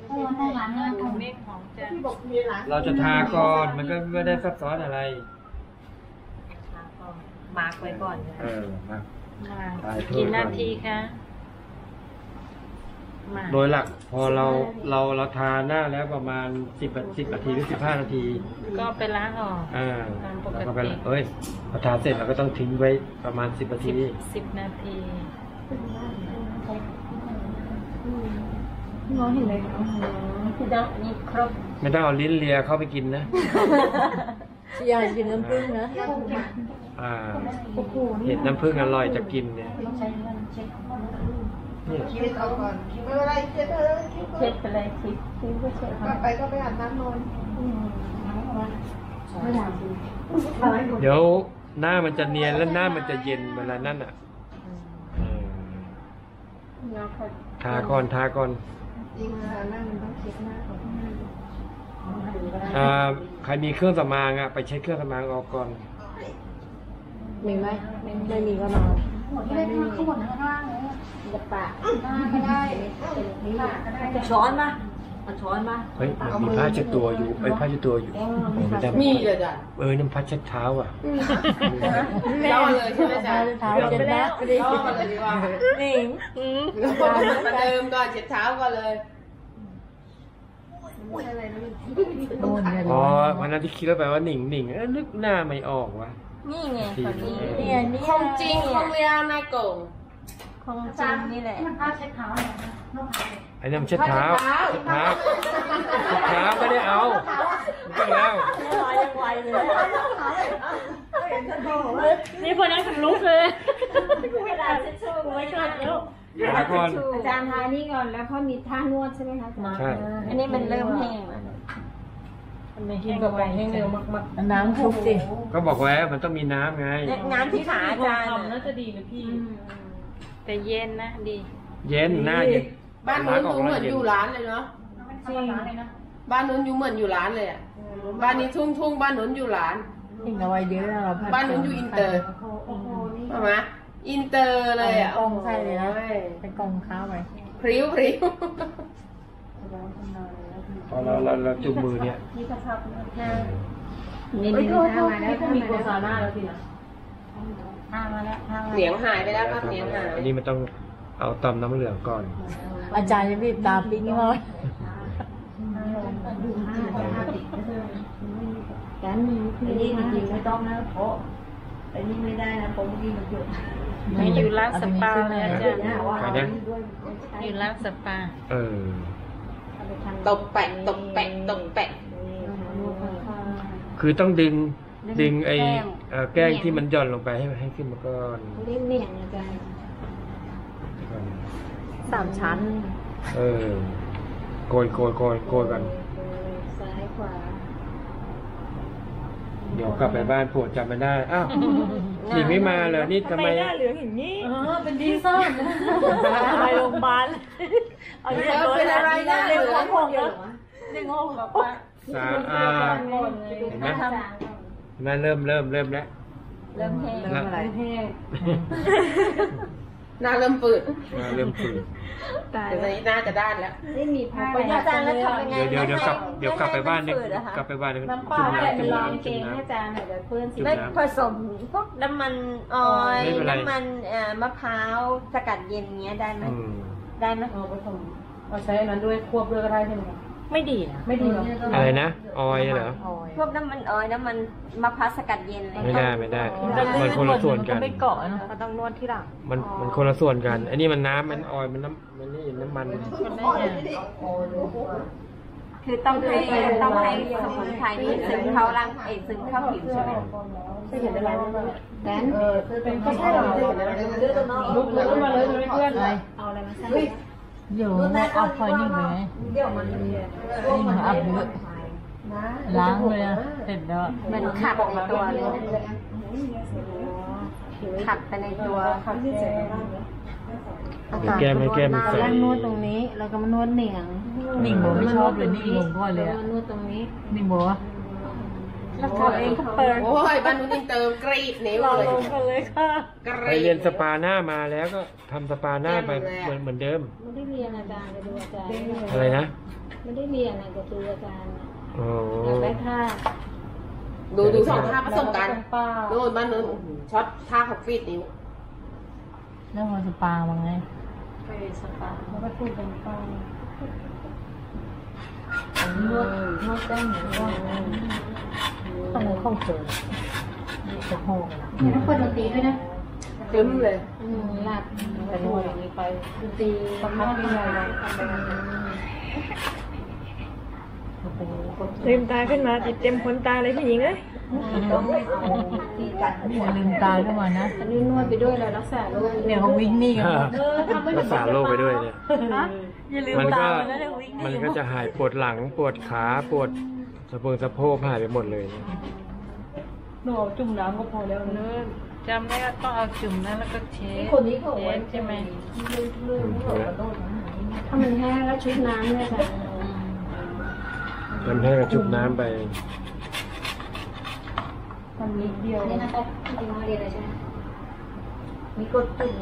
เมฆของจะเราจะทาก่อนมันก็ไม่ได้ซับซ้อนอะไรมาร์กไว้ก่อนมากี่นาทีคะโดยหลักพอเราทาหน้าแล้วประมาณ10 นาทีหรือ15 นาทีก็ไปล้างออกแล้วก็ไปพอทาเสร็จเราก็ต้องทิ้งไว้ประมาณ10 นาที 10 นาทีน้องเห็นไหมคือดังนี่ครบไม่ต้องเอาลิ้นเลียเข้าไปกินนะอยากกินน้ำผึ้งนะเห็ดน้ำผึ้งอร่อยจะกินเนี่ยคิดเอาก่อนคิดไม่อะไรเช็ดเช็ดไปเลยคิดก็เช็ดก็ไปอาบน้ำนอนเดี๋ยวหน้ามันจะเนียนแล้วหน้ามันจะเย็นเวลานั่นอ่ะทาก่อนจริงค่ะหน้ามันต้องเช็ดหน้าก่อนใครมีเครื่องสำอางไปเช็ดเครื่องสำอางออกก่อนมีไหมไม่มีก็นอนไม่มีข้างบนข้างล่างเลยจะปะก็ได้ช้อนมาช้อนมาเฮ้ยมีผ้าเช็ดตัวอยู่ผ้าเช็ดตัวอยู่มีเลยจ้ะน้ำพัดเช็ดเท้าเล่าเลยใช่ไหมจ๊ะเท้าเช็ดแล้วเล่ามาเลยดีกว่านี่มาเดิมก่อนเช็ดเท้าก่อนเลยวันนั้นที่คิดแล้วไปว่าหนิงนึกหน้าไม่ออกวะนี่ไงนี่ของจริงของเรียนนายโก่งของจริงนี่แหละมันผ้าเช็ดเท้าไอ้นี่มันเช็ดเท้าไม่ได้เอาไม่แล้วยังไวเลยนี่พอนั่งถึงลุกเลยเวลาเช็ดชูไม่ชอบแล้วอาจารย์ทานี่ก่อนแล้วเขามีท่านวดใช่ไหมคะใช่อันนี้มันเริ่มแห้งมันกินกับไปให้เร็วมากๆน้ำคลุกสิก็บอกไว้มันต้องมีน้ำไงน้ำที่ขาอาจารย์น่าจะดีนะพี่แต่เย็นนะดีเย็นหน้าเย็นบ้านนู้นดูเหมือนอยู่ร้านเลยเนาะบ้านนู้นอยู่เหมือนอยู่ร้านเลยอ่ะบ้านนี้ทุ่งบ้านนู้นอยู่ร้านทิ้งเอาไว้เยอะเราบ้านนู้นอยู่อินเตอร์ใช่ไหมอินเตอร์เลยอ่ะกองใช่เลยนะเป็นกองข้าวไปพริ้วพอเราจุ่มมือเนี่ยนี่ก็ชอบนี่ท่ามาแล้วมีโฆษณาแล้วสินะท่ามาแล้วเสียงหายไปแล้วครับเสียงหายอันนี้มันต้องเอาตำน้ำเหลืองก่อนอาจารย์จะบีบตาปิ๊งเลยกันนี่จริงไม่ต้องนะเพราะไอ้นี่ไม่ได้นะผมกินมันหยุดไม่อยู่ร้านสปาเลยอาจารย์อยู่ร้านสปาตบแปะคือต้องดึงไอ้แก้งที่มันหย่อนลงไปให้ขึ้นมาก่อนเล่นเนี่ยอาจารย์3 ชั้นโกยกันซ้ายขวาเดี๋ยวกลับไปบ้านปวดจำไม่ได้อ้าวหญิงไม่มาเหรอนี่ทำไมหน้าเหลืองอย่างนี้เป็นดีซ่อนไปโรงพยาบาลเอาเรื่องเป็นอะไรนะเรื่องของผมนะเรื่องของแบบว่าเห็นไหมเริ่มแล้วเริ่มแห้งหน้าเริ่มฝืดแต่นี้น่าจะด้านแล้วไม่มีผ้าอาจารย์แล้วทำยังไงเดี๋ยวกลับไปบ้านเนี่ยกลับไปบ้านน้ำปลาเป็นรองเกงอาจารย์เดี๋ยวเพื่อนไม่ผสมพวกน้ำมันออยล์น้ำมันมะพร้าวสกัดเย็นเงี้ยได้ไหมได้ไหมผสมเอาใช้อันนั้นด้วยควบด้วยก็ได้ใช่ไหมไม่ดีนะไม่ดีหรออะไรนะออยเหรอพวกน้ำมันออยน้ำมันมะพร้าวสกัดเย็นอะไรไม่ได้มันคนละส่วนกันไม่เกาะนะก็ต้องนวดที่หลังมันคนละส่วนกันอันนี้มันน้ำมันออยมันนี่น้ำมันคือต้องให้สมุนไพรนี้ซึมเข้าร่างซึมเข้าผิวใช่ไหมจะเห็นอะไรบ้างแต่เป็นก็ใช่หรอจะเห็นอะไรลุกมาเลยเพื่อนเอาอะไรมาใส่อยู่ในอัพพอยนิ่งเลยนี่มันอัพเยอะล้างเลยเสร็จแล้วมันขัดในตัวเลยขัดไปในตัวแก้มันใส่นวดตรงนี้แล้วก็มานวดเหนียงบอกไม่ชอบเลยนิ่งลงพ่อเลยนวดตรงนี้นิ่งบอกว่าแล้วเขาเองก็เปิดโอ้ยบ้านนู้นอินเตอร์กรีดนิ้วเลยค่ะไปเรียนสปาหน้ามาแล้วก็ทำสปาหน้าไปเหมือนเดิมไม่ได้เรียนอาจารย์ไปดูอาจารย์อะไรนะไม่ได้เรียนนะก็คืออาจารย์อ๋ออยากได้ท่าดูสองท่าผสมกันโน่นบ้านนู้นช็อตท่าขับฟีดนิ้วแล้วมาสปามั้งไงไปสปาแล้วก็พูดเป็นป้านวดได้เหมือนว่าขนมของเธอจะห้องนะแล้วคนดนตรีด้วยนะตึ้มเลยหลับแต่นวดอย่างนี้ไปดนตรีประคับไม่ได้เลยลืมตาขึ้นมาติดเต็มขนตาเลยพี่หญิงเอ้ยต้องไม่เอาที่กัดอย่าลืมตาขึ้นมานะอันนี้นวดไปด้วยเลยรักษาโรคเดี๋ยวเขาวิ่งหนี่กันหมดรักษาโรคไปด้วยเนี่ยอย่าลืมมันตาก็แล้วเดี๋ยววิ่งหมันนี่ก็จะหายปวดหลังปวดขาปวดสะโพกหายไปหมดเลยเนี่ยหนูเอาจุ่มน้ำก็พอแล้วเนื้อจำได้ก็ต้องเอาจุ่มนะแล้วก็เช็ดคนนี้เขาเช็ดใช่ไหมถ้ามันแห้งแล้วชุบน้ำเนี่ยค่ะทำให้กระจุบน้ำไปมันนิดเดียวนี่นะคะที่มาเรียนเลยใช่ไหมมีกดตุ่ม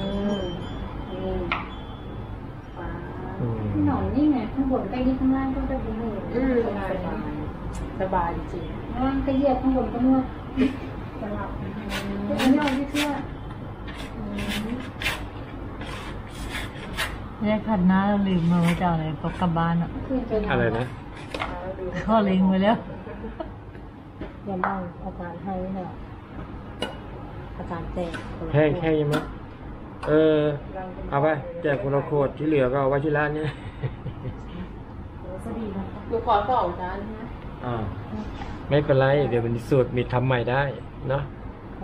หนอนนี่ไงข้างบนไปนี่ข้างล่างก็ได้ดีสบายจริงข้างล่างก็เหยียบข้างบนก็นวดสลับอันนี้เอาที่เชื่อแยกขัดหน้าเราลืมมาไว้เจ้าเลยปกกลับบ้านอ่ะอะไรนะข้อลิงไปแล้วอย่าเล่าอาจารย์ให้เถอะอาจารย์แตกแห้งแห้งยังไหมเอาไปแจกคนละโคตรที่เหลือก็เอาไว้ที่ร้านเนี่ยหนูขอสองจานนะไม่เป็นไร เดี๋ยวมันสูตรมีทำใหม่ได้เนาะ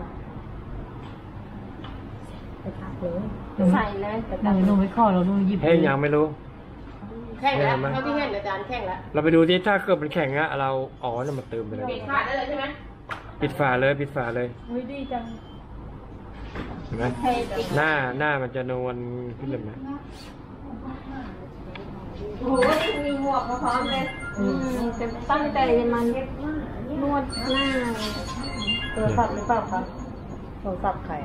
ใส่เลยหนูไม่ข้อเราหนูหยิบแห้งยังไม่รู้แข่งแล้วเท่าที่เห็นอาจารย์แข่งแล้วเราไปดูที่ถ้าเกิดมันแข็งอะเราเนี่ยมาเติมไปเลยปิดขาดได้เลยใช่ไหมปิดฝาเลยปิดฝาเลยอุ้ยดีจังเห็นไหมหน้ามันจะนวลขึ้นเลยไหมโอ้โหมีหมวกมาพร้อมเลยจะตั้งใจมันนวดหน้าโทรศัพท์หรือเปล่าคะโทรศัพท์ใคร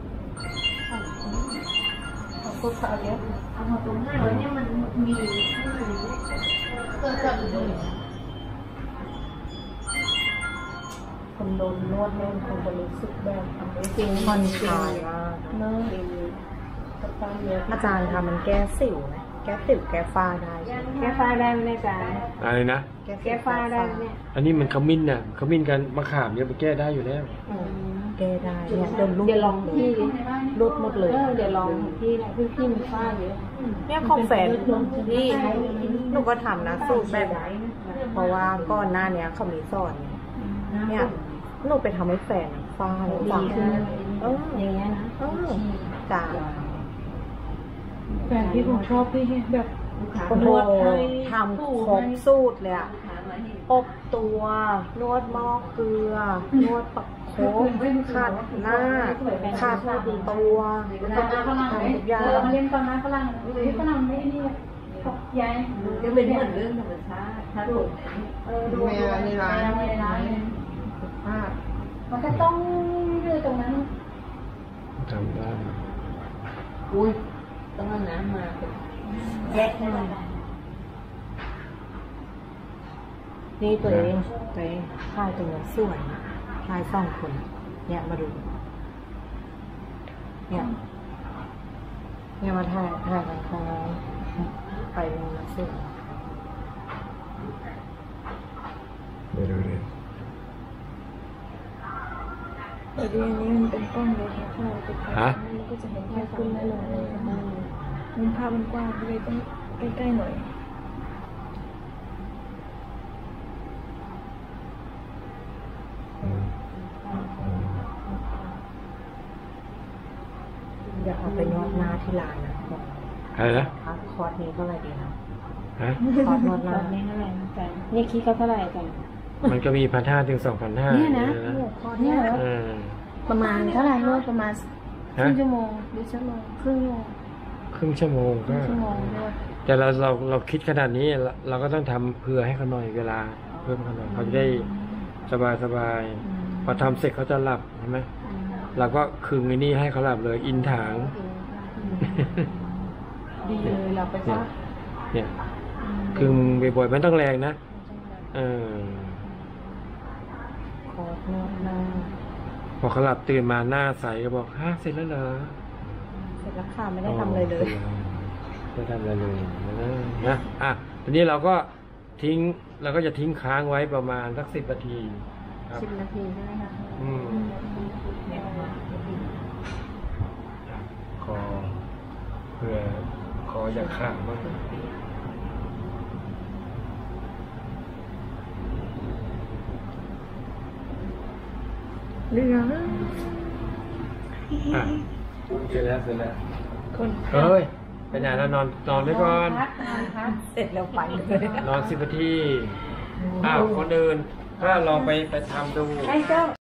เขาพูดเขาเยอะเอามาตรงหน้าแล้วเนี่ยมันมีโทรศัพท์คนโดนนวดเนี่ยคนจะรู้สึกแบบจริงผ่อนคลายมากเนอะอาจารย์คะมันแก้สิวไหมแก้สิวแก้ฝ้าได้แก้ฝ้าได้ไหมอาจารย์อะไรนะแก้ฝ้าได้ไหมอันนี้มันขมิ้นน่ะขมิ้นกันมะขามเนี่ยไปแก้ได้อยู่แล้วแก้ได้เนี่ยเดี๋ยวลองพี่ลดหมดเลยเดี๋ยวลองพี่นะพี่มีฝ้าเยอะเนี่ยของแฟนที่หนูก็ทำนะสูตรแบบเพราะว่าก่อนหน้าเนี้ยเขามีสอนเนี่ยหนูไปทำให้แฟนฝ้าดีขึ้นอย่างเงี้ยนะจ้าแฟนที่ผมชอบพี่แบบนวดทำครบสูตรเลยอะอบตัวนวดหม้อเกลือนวดปักโคกขัดหน้าขัดตัวทำทุกอย่างเล่นตอนนั้นฝรั่งฝรั่งไม่นี่ยายจะเป็นเหมือนเรื่องธรรมชาติถ้าถูกดูในร้านมันก็ต้องดูตรงนั้นทำได้อุ้ยต้องเอาน้ำมาแยกหน้านี่ตัวเองถ่ายตรงนี้สวยถ่าย2 คนเนี่ยมาดูเนี่ยมาถ่ายกันครั้งไปมาสวยเดี๋ยวดูดิแต่ดีนี้มันเป็นกล้องเลยค่ะถ้าเราไปถ่ายมันก็จะเห็นแค่คุณได้เลยมุมภาพมันกว้างเลยต้องใกล้ๆหน่อยอยากเอาไปนวดหน้าที่ร้านนะอะไรนะคอร์สนี้เท่าไหร่ดีนะฮะคอร์สนวดหน้านี่เท่าไหร่จันนี่คิดเขาเท่าไหร่จันมันก็มี1,500 ถึง 2,500 เนี่ยนะคอร์สเนี่ย ประมาณเท่าไหร่นวดประมาณครึ่งชั่วโมงหรือชั่วโมงครึ่งชั่วโมงครึ่งชั่วโมงก็นวดแต่เราคิดขนาดนี้เราก็ต้องทำเผื่อให้เขาหน่อยเวลาเพิ่มเขาหน่อยเขาจะได้สบายพอทำเสร็จเขาจะหลับใช่ไหมเราก็คึงไอ้นี่ให้เขาหลับเลยอินถางดีเลยเราไปซักเนี่ยคึงบ่อยๆไม่ต้องแรงนะขอหน้าพอเขาหลับตื่นมาหน้าใสก็บอกฮะเสร็จแล้วเหรอเสร็จแล้วค่ะไม่ได้ทำอะไรเลยไม่ทำอะไรเลยนะทีนี้เราก็จะทิ้งค้างไว้ประมาณสัก10 นาทีครับ 10 นาทีใช่ไหมคะคอเพื่อคออย่าขาดบ้างเรือเสร็จแล้วเฮ้ยไปไหนแล้วนอนไปก่อนเสร็จแล้วไปเลยนอน10 นาทีคนอื่นถ้าลองไปทำดู